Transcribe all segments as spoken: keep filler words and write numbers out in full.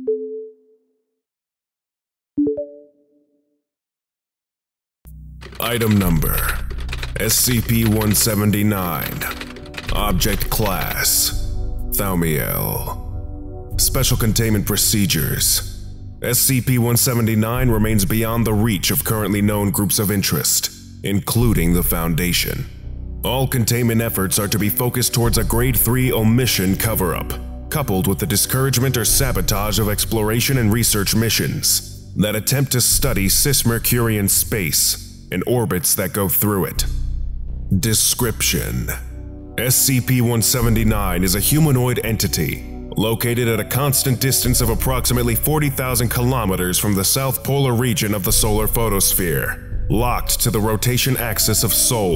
Item Number S C P one seventy-nine. Object Class Thaumiel. Special Containment Procedures. S C P one seventy-nine remains beyond the reach of currently known groups of interest, including the Foundation. All containment efforts are to be focused towards a Grade three omission cover-up, coupled with the discouragement or sabotage of exploration and research missions that attempt to study cis-Mercurian space and orbits that go through it. Description: S C P one seventy-nine is a humanoid entity located at a constant distance of approximately forty thousand kilometers from the south polar region of the solar photosphere, locked to the rotation axis of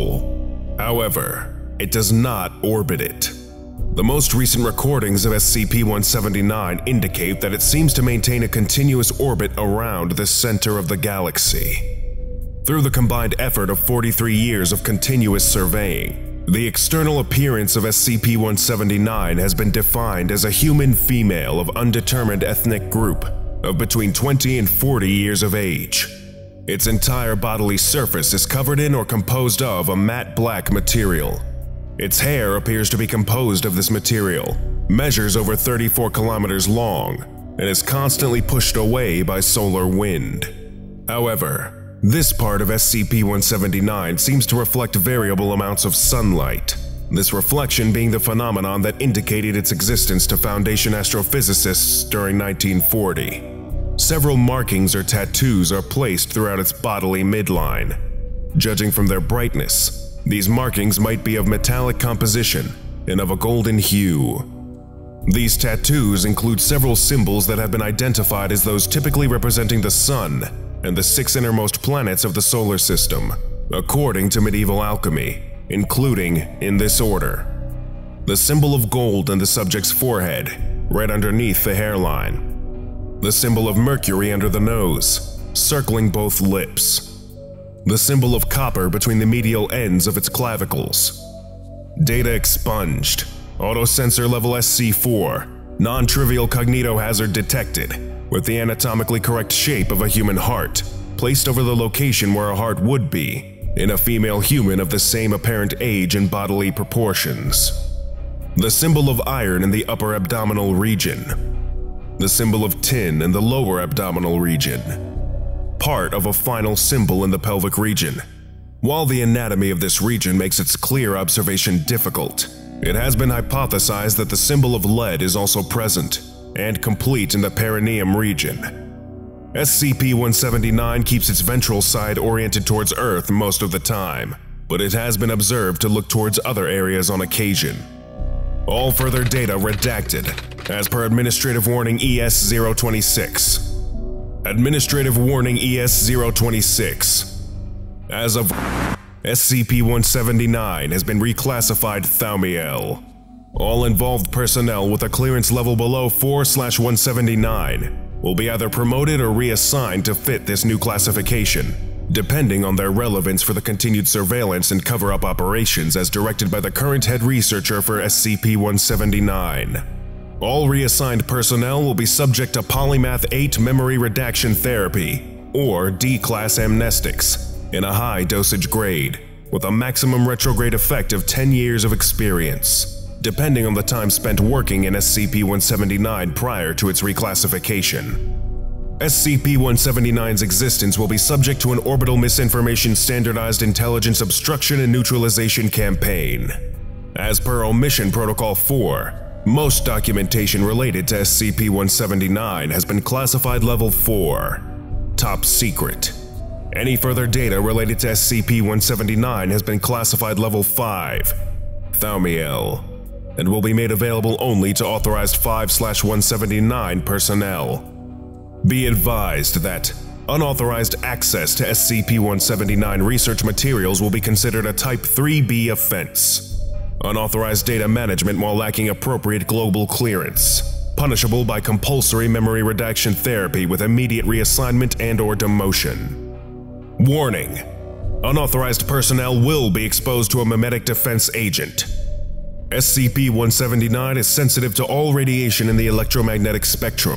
Sol. However, it does not orbit it. The most recent recordings of S C P one seventy-nine indicate that it seems to maintain a continuous orbit around the center of the galaxy. Through the combined effort of forty-three years of continuous surveying, the external appearance of S C P one seventy-nine has been defined as a human female of undetermined ethnic group of between twenty and forty years of age. Its entire bodily surface is covered in or composed of a matte black material. Its hair appears to be composed of this material, measures over thirty-four kilometers long, and is constantly pushed away by solar wind. However, this part of S C P one seventy-nine seems to reflect variable amounts of sunlight, this reflection being the phenomenon that indicated its existence to Foundation astrophysicists during nineteen forty. Several markings or tattoos are placed throughout its bodily midline. Judging from their brightness, these markings might be of metallic composition and of a golden hue. These tattoos include several symbols that have been identified as those typically representing the Sun and the six innermost planets of the solar system, according to medieval alchemy, including in this order: the symbol of gold in the subject's forehead, right underneath the hairline; the symbol of Mercury under the nose, circling both lips; the symbol of copper between the medial ends of its clavicles; data expunged, autosensor level S C four, non-trivial cognitohazard detected, with the anatomically correct shape of a human heart, placed over the location where a heart would be, in a female human of the same apparent age and bodily proportions; the symbol of iron in the upper abdominal region; the symbol of tin in the lower abdominal region; part of a final symbol in the pelvic region. While the anatomy of this region makes its clear observation difficult, it has been hypothesized that the symbol of lead is also present and complete in the perineum region. S C P one seventy-nine keeps its ventral side oriented towards Earth most of the time, but it has been observed to look towards other areas on occasion. All further data redacted, as per Administrative Warning E S zero twenty-six. Administrative Warning E S zero twenty-six. As of S C P one seventy-nine has been reclassified Thaumiel. All involved personnel with a clearance level below four slash one seventy-nine will be either promoted or reassigned to fit this new classification, depending on their relevance for the continued surveillance and cover-up operations as directed by the current head researcher for S C P one seventy-nine. All reassigned personnel will be subject to Polymath eight memory redaction therapy, or D-class amnestics, in a high-dosage grade, with a maximum retrograde effect of ten years of experience, depending on the time spent working in S C P one seventy-nine prior to its reclassification. S C P one seventy-nine's existence will be subject to an Orbital Misinformation Standardized Intelligence Obstruction and Neutralization Campaign. As per Omission Protocol four, most documentation related to S C P one seventy-nine has been classified Level four, Top Secret. Any further data related to S C P one seventy-nine has been classified Level five, Thaumiel, and will be made available only to authorized five slash one seventy-nine personnel. Be advised that unauthorized access to S C P one seventy-nine research materials will be considered a Type three B offense. Unauthorized data management while lacking appropriate global clearance, punishable by compulsory memory redaction therapy with immediate reassignment and or demotion. Warning: unauthorized personnel will be exposed to a memetic defense agent. S C P one seventy-nine is sensitive to all radiation in the electromagnetic spectrum,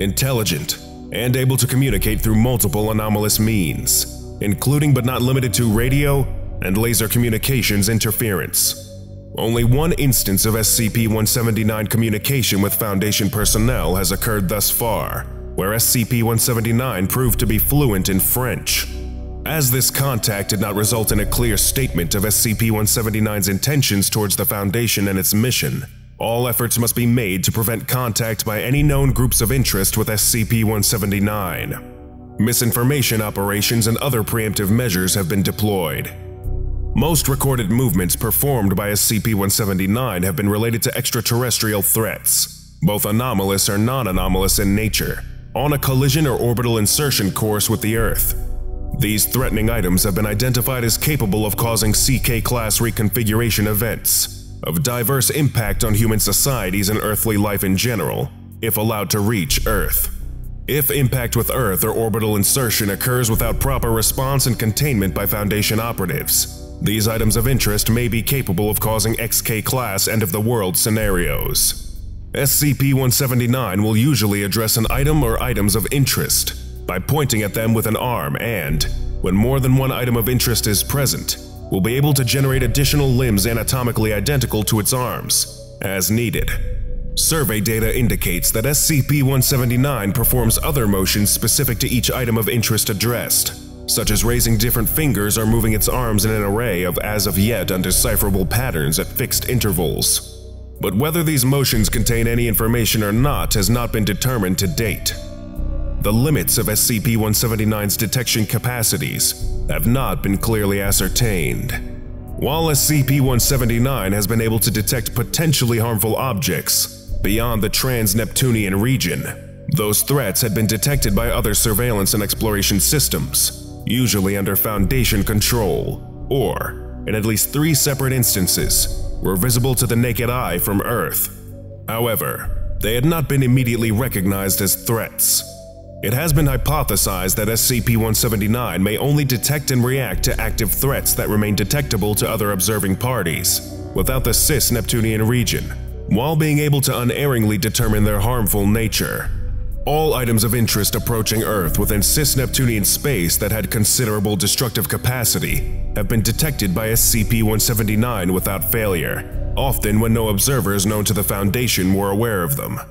intelligent, and able to communicate through multiple anomalous means, including but not limited to radio and laser communications interference. Only one instance of S C P one seventy-nine communication with Foundation personnel has occurred thus far, where S C P one seventy-nine proved to be fluent in French. As this contact did not result in a clear statement of S C P one seventy-nine's intentions towards the Foundation and its mission, all efforts must be made to prevent contact by any known groups of interest with S C P one seventy-nine. Misinformation operations and other preemptive measures have been deployed. Most recorded movements performed by S C P one seventy-nine have been related to extraterrestrial threats, both anomalous or non-anomalous in nature, on a collision or orbital insertion course with the Earth. These threatening items have been identified as capable of causing C K-class reconfiguration events, of diverse impact on human societies and earthly life in general, if allowed to reach Earth. If impact with Earth or orbital insertion occurs without proper response and containment by Foundation operatives, these items of interest may be capable of causing X K-class end-of-the-world scenarios. S C P one seventy-nine will usually address an item or items of interest by pointing at them with an arm and, when more than one item of interest is present, will be able to generate additional limbs anatomically identical to its arms, as needed. Survey data indicates that S C P one seventy-nine performs other motions specific to each item of interest addressed, such as raising different fingers or moving its arms in an array of as-of-yet undecipherable patterns at fixed intervals. But whether these motions contain any information or not has not been determined to date. The limits of S C P one seventy-nine's detection capacities have not been clearly ascertained. While S C P one seventy-nine has been able to detect potentially harmful objects beyond the trans-Neptunian region, those threats had been detected by other surveillance and exploration systems, usually under Foundation control, or, in at least three separate instances, were visible to the naked eye from Earth. However, they had not been immediately recognized as threats. It has been hypothesized that S C P one seventy-nine may only detect and react to active threats that remain detectable to other observing parties, without the cis-Neptunian region, while being able to unerringly determine their harmful nature. All items of interest approaching Earth within cis-Neptunian space that had considerable destructive capacity have been detected by S C P one seventy-nine without failure, often when no observers known to the Foundation were aware of them.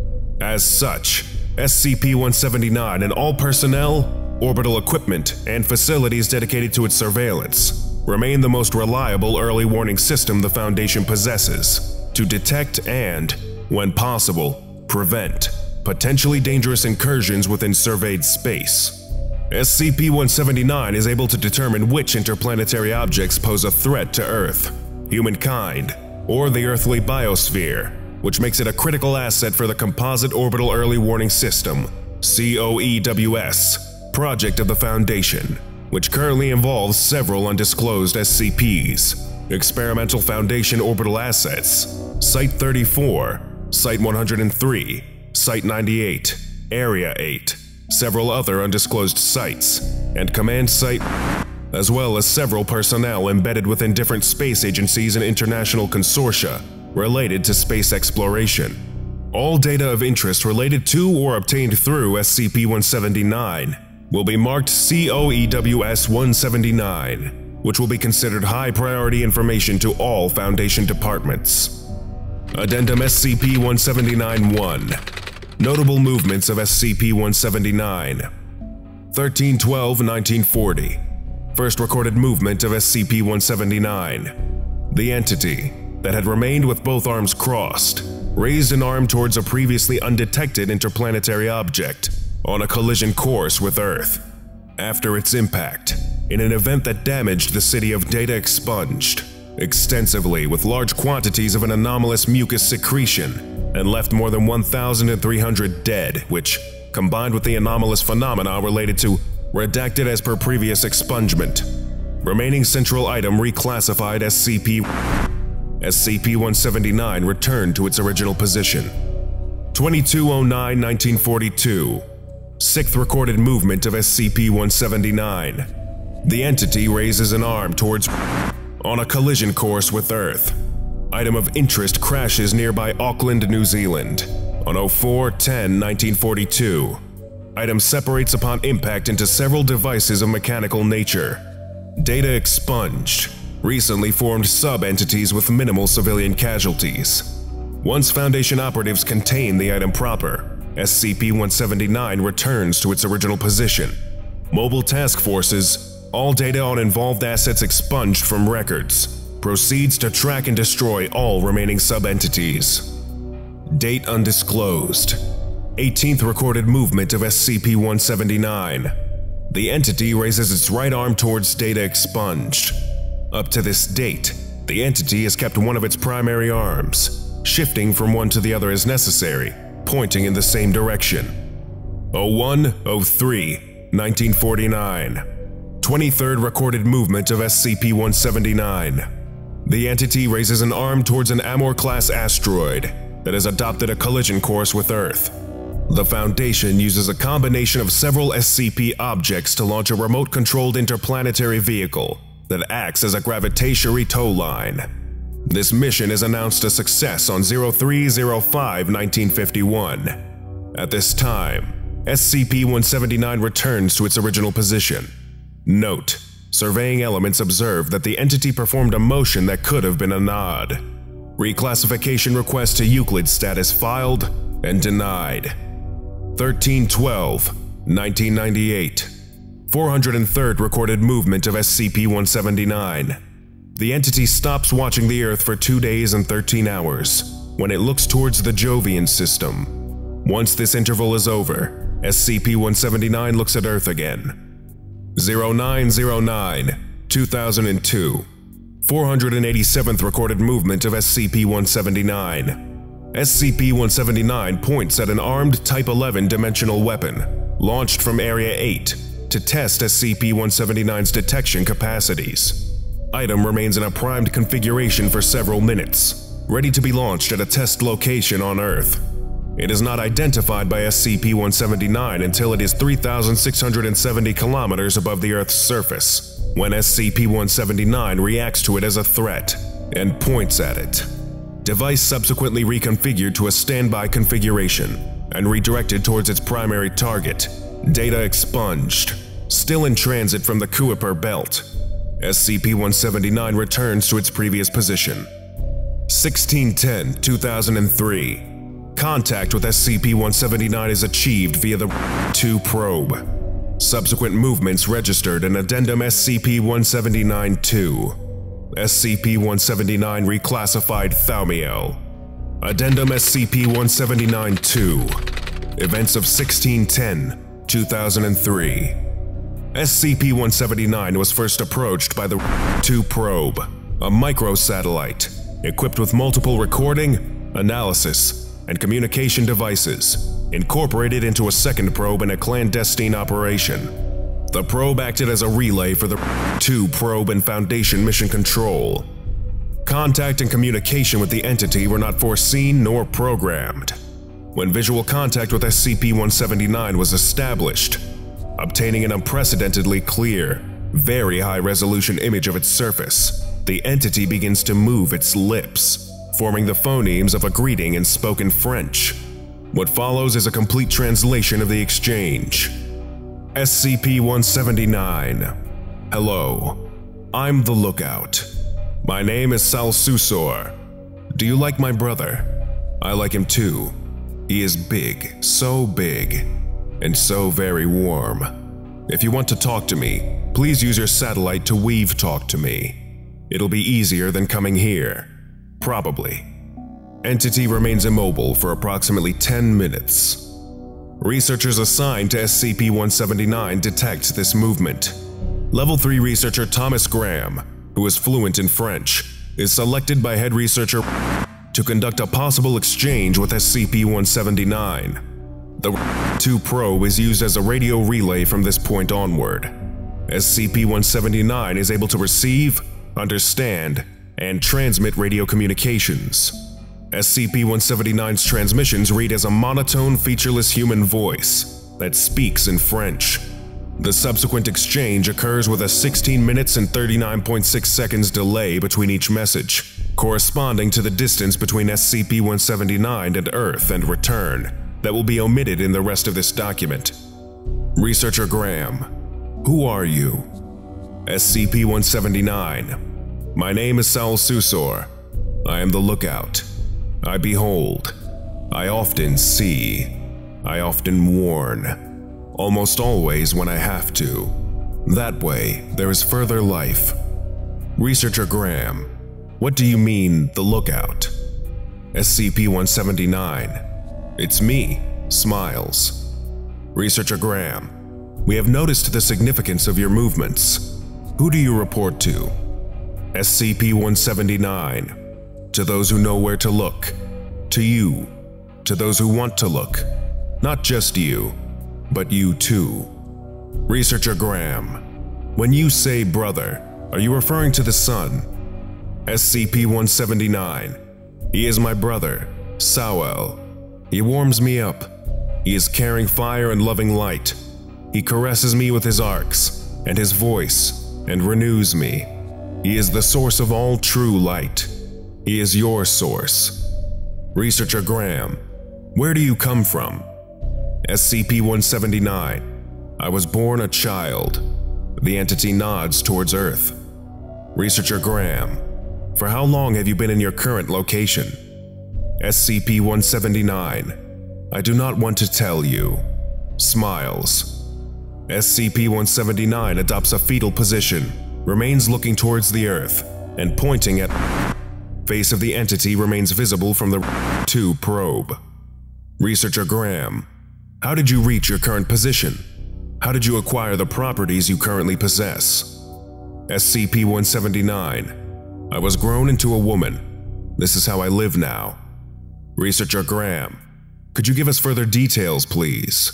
As such, S C P one seventy-nine and all personnel, orbital equipment, and facilities dedicated to its surveillance remain the most reliable early warning system the Foundation possesses to detect and, when possible, prevent potentially dangerous incursions within surveyed space. S C P one seventy-nine is able to determine which interplanetary objects pose a threat to Earth, humankind, or the earthly biosphere, which makes it a critical asset for the Composite Orbital Early Warning System (C O E W S) project of the Foundation, which currently involves several undisclosed S C Ps, Experimental Foundation Orbital Assets, Site thirty-four, Site one hundred three, Site ninety-eight, Area eight, several other undisclosed sites, and Command Site, as well as several personnel embedded within different space agencies and international consortia related to space exploration. All data of interest related to or obtained through S C P one seventy-nine will be marked C O E W S one seventy-nine, which will be considered high-priority information to all Foundation departments. Addendum S C P one seventy-nine dash one. Notable movements of S C P one seventy-nine. thirteen twelve nineteen forty. First recorded movement of S C P one seventy-nine. The entity, that had remained with both arms crossed, raised an arm towards a previously undetected interplanetary object on a collision course with Earth. After its impact, in an event that damaged the city of Data expunged extensively with large quantities of an anomalous mucus secretion and left more than one thousand three hundred dead, which, combined with the anomalous phenomena related to redacted as per previous expungement, remaining central item reclassified as S C P. S C P one seventy-nine returned to its original position. twenty-two oh nine nineteen forty-two. Sixth recorded movement of S C P one seventy-nine. The entity raises an arm towards on a collision course with Earth. Item of interest crashes nearby Auckland, New Zealand, On oh four ten nineteen forty-two, item separates upon impact into several devices of mechanical nature. Data expunged. Recently formed sub-entities with minimal civilian casualties. Once Foundation operatives contain the item proper, S C P one seventy-nine returns to its original position. Mobile task forces, all data on involved assets expunged from records, proceeds to track and destroy all remaining sub-entities. Date undisclosed. eighteenth recorded movement of S C P one seventy-nine. The entity raises its right arm towards data expunged. Up to this date, the entity has kept one of its primary arms, shifting from one to the other as necessary, pointing in the same direction. oh one oh three nineteen forty-nine. twenty-third recorded movement of S C P one seventy-nine. The entity raises an arm towards an Amor-class asteroid that has adopted a collision course with Earth. The Foundation uses a combination of several S C P objects to launch a remote-controlled interplanetary vehicle that acts as a gravitationary tow line. This mission is announced a success on oh three oh five nineteen fifty-one. At this time, S C P one seventy-nine returns to its original position. Note: surveying elements observed that the entity performed a motion that could have been a nod. Reclassification request to Euclid status filed and denied. thirteen twelve nineteen ninety-eight. four hundred third recorded movement of S C P one seventy-nine. The entity stops watching the Earth for two days and thirteen hours, when it looks towards the Jovian system. Once this interval is over, S C P one seventy-nine looks at Earth again. oh nine oh nine two thousand two. four hundred eighty-seventh recorded movement of S C P one seventy-nine. S C P one seventy-nine points at an armed Type eleven dimensional weapon, launched from Area eight, to test S C P one seventy-nine's detection capacities. Item remains in a primed configuration for several minutes, ready to be launched at a test location on Earth. It is not identified by S C P one seventy-nine until it is three thousand six hundred seventy kilometers above the Earth's surface, when S C P one seventy-nine reacts to it as a threat and points at it. Device subsequently reconfigured to a standby configuration and redirected towards its primary target. Data expunged. Still in transit from the Kuiper belt, S C P one seventy-nine returns to its previous position. sixteen ten two thousand three. Contact with S C P one seventy-nine is achieved via the two probe. Subsequent movements registered in Addendum S C P one seventy-nine two. S C P one seventy-nine reclassified Thaumiel. Addendum S C P one seventy-nine two. Events of sixteen ten two thousand three. S C P one seventy-nine was first approached by the two probe, a microsatellite equipped with multiple recording, analysis, and communication devices, incorporated into a second probe in a clandestine operation. The probe acted as a relay for the two probe and Foundation mission control. Contact and communication with the entity were not foreseen nor programmed. When visual contact with S C P one seventy-nine was established, obtaining an unprecedentedly clear, very high-resolution image of its surface, the entity begins to move its lips, forming the phonemes of a greeting in spoken French. What follows is a complete translation of the exchange. S C P one seventy-nine. Hello. I'm the Lookout. My name is Sal Susor. Do you like my brother? I like him too. He is big, so big, and so very warm. If you want to talk to me, please use your satellite to weave talk to me. It'll be easier than coming here. Probably. Entity remains immobile for approximately ten minutes. Researchers assigned to S C P one seventy-nine detect this movement. Level three researcher Thomas Graham, who is fluent in French, is selected by head researcher to conduct a possible exchange with S C P one seventy-nine. The two probe is used as a radio relay from this point onward. S C P one seventy-nine is able to receive, understand, and transmit radio communications. S C P one seventy-nine's transmissions read as a monotone, featureless human voice that speaks in French. The subsequent exchange occurs with a sixteen minutes and thirty-nine point six seconds delay between each message. corresponding to the distance between S C P one seventy-nine and Earth and return, that will be omitted in the rest of this document. Researcher Graham, who are you? S C P one seventy-nine. My name is Saul Susor. I am the Lookout. I behold. I often see. I often warn. Almost always when I have to. That way, there is further life. Researcher Graham, what do you mean, the Lookout? S C P one seventy-nine. It's me, Smiles. Researcher Graham, we have noticed the significance of your movements. Who do you report to? S C P one seventy-nine. To those who know where to look. To you. To those who want to look. Not just you, but you too. Researcher Graham, when you say brother, are you referring to the sun? S C P one seventy-nine. He is my brother, Sawel. He warms me up. He is carrying fire and loving light. He caresses me with his arcs and his voice and renews me. He is the source of all true light. He is your source. Researcher Graham, where do you come from? S C P one seventy-nine. I was born a child. The entity nods towards Earth. Researcher Graham, for how long have you been in your current location? S C P one seventy-nine. I do not want to tell you. Smiles. S C P one seventy-nine adopts a fetal position, remains looking towards the Earth, and pointing at face of the entity remains visible from the two probe. Researcher Graham, how did you reach your current position? How did you acquire the properties you currently possess? S C P one seventy-nine. I was grown into a woman. This is how I live now. Researcher Graham, could you give us further details, please?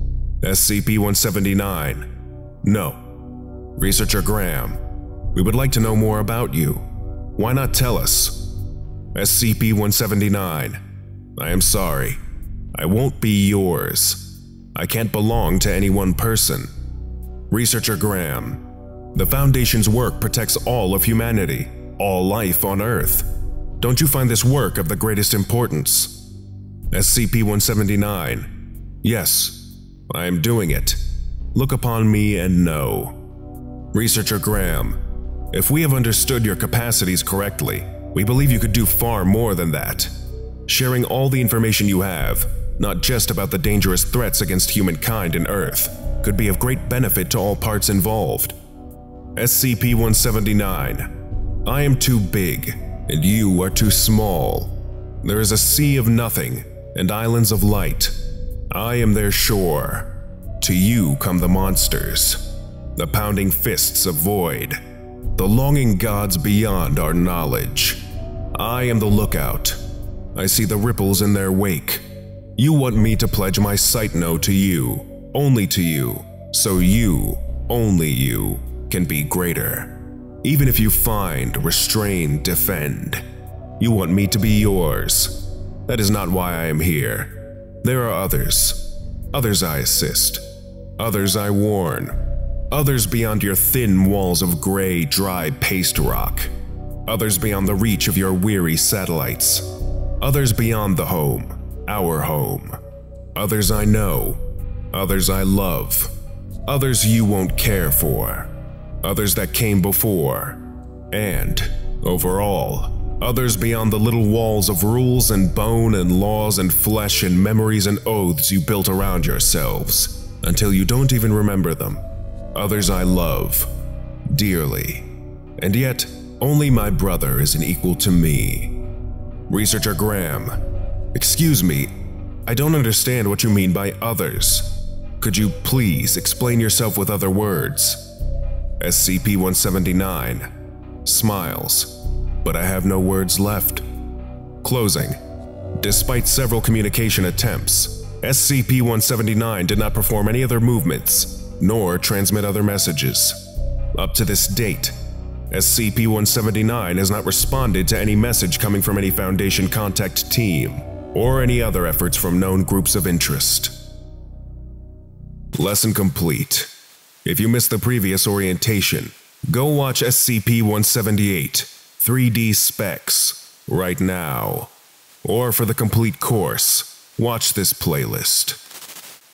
S C P one seventy-nine. No. Researcher Graham, we would like to know more about you. Why not tell us? S C P one seventy-nine. I am sorry. I won't be yours. I can't belong to any one person. Researcher Graham, the Foundation's work protects all of humanity, all life on Earth. Don't you find this work of the greatest importance? S C P one seventy-nine. Yes, I am doing it. Look upon me and know. Researcher Graham, if we have understood your capacities correctly, we believe you could do far more than that. Sharing all the information you have, not just about the dangerous threats against humankind and Earth, could be of great benefit to all parts involved. S C P one seventy-nine. I am too big, and you are too small. There is a sea of nothing, and islands of light. I am their shore. To you come the monsters, the pounding fists of void, the longing gods beyond our knowledge. I am the Lookout. I see the ripples in their wake. You want me to pledge my sight no to you, only to you, so you, only you, can be greater. Even if you find, restrain, defend. You want me to be yours. That is not why I am here. There are others. Others I assist. Others I warn. Others beyond your thin walls of gray, dry paste rock. Others beyond the reach of your weary satellites. Others beyond the home. Our home. Others I know. Others I love. Others you won't care for. Others that came before. And, overall, others beyond the little walls of rules and bone and laws and flesh and memories and oaths you built around yourselves, until you don't even remember them. Others I love. Dearly. And yet, only my brother is an equal to me. Researcher Graham. Excuse me, I don't understand what you mean by others. Could you please explain yourself with other words? S C P one seventy-nine. Smiles, but I have no words left. Closing. Despite several communication attempts, S C P one seventy-nine did not perform any other movements, nor transmit other messages. Up to this date, S C P one seventy-nine has not responded to any message coming from any Foundation contact team, or any other efforts from known groups of interest. Lesson complete. If you missed the previous orientation, go watch S C P one seventy-eight. three D specs right now. Or for the complete course, watch this playlist.